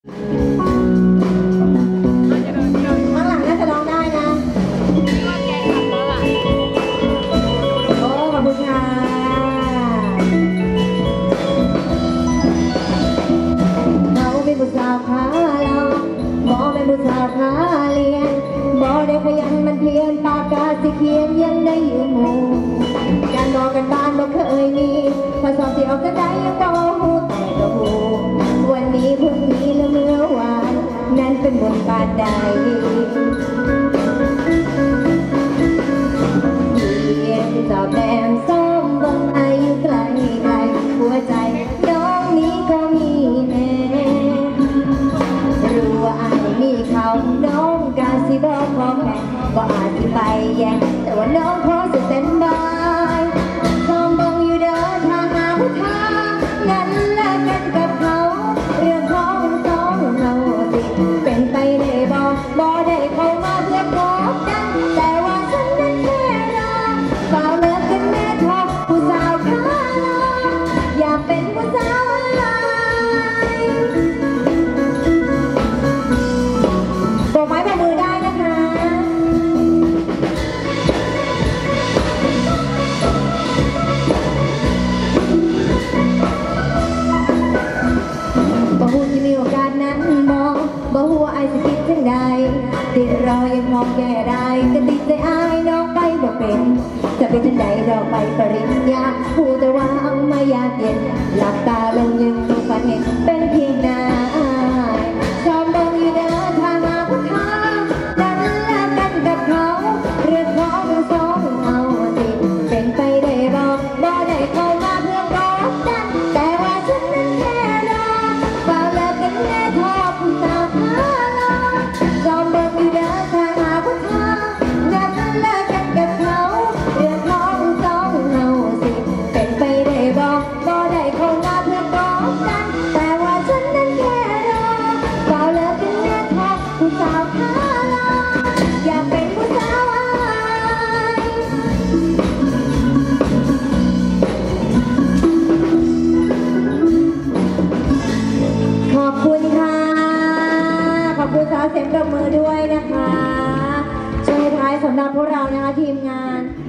ข้างหลังน่าจะร้องได้นะโอ้ขอบคุณค่ะเขาเป็นผู้สาวขาลองหมอเป็นผู้สาวขาเรียนหมอได้ขยันมันเพียรปากกาสิเขียนยังได้ยืมหมู่การบอกกันบ้านบ่เคยมีพอสอบที่ออกจะได้ยังบ่หูแต่ก็หูวันนี้พรุ่งนี้และเมื่อวานนั้นเป็นบทบาทใดเรียนจอบแดมส้มบงอายุไกลไกลหัวใจน้องนี้ก็มีแน่รู้ว่าอายมีเขาน้องกาสิบอกขอแข่งก็อาจสิไปแย่งแต่ว่าน้องขอสเต็นบายส้มบงอยู่เดินทางหาผู้ทางงั้นเลิกกันกับเขาเรื่องของสองเราสิเป็นไปได้บ่ได้เข้ามาเพื่อกดดันแต่ว่าฉันนั้นแค่รอเฝ้าเลิกกันแน่ทอผู้สาวขาลองอยากเป็นผู้สาวอะไรโบกไม้โบกมือได้นะคะบ่ฮู้ที่มีโอกาสนั้นบ่ฮู้ว่าอายสิคิดจังใดติดรอยังมองแก่ได้ก็ติดใจอายน้องไปบ่เป็นจะเป็นจังใดดอกไปปริญญาผู้แต่ว่าเอามายากเย็นหลับตาลงยังต้องฝันเห็นเป็นเพียงหน้าชอบเบิ่งอยู่เดินทางมาผู้ค้าดันเลิกกันกับเขาเรื่องของสองเอาสิเป็นไปได้บ่ได้เข้ามาเพื่อกดดันแต่ว่าฉันนั้นแค่รอเฝ้าเลิกกันแน่ทอผู้สาวขาลองชอบเบิ่งอยู่เดินทางมาผู้ค้าดันเลิกกันกับเขาเรื่องของสองเอาสิเป็นไปได้บ่ได้เข้ามาเพื่อกดดันแต่ว่าฉันนั้นแค่รอเฝ้าเลิกกันแน่ทอผู้สาวขาลองอยากเป็นผู้สาวขอบคุณค่ะ ขอบคุณสาวเสียงปรบมือด้วยนะคะช่วยท้ายสำหรับพวกเรานะคะทีมงาน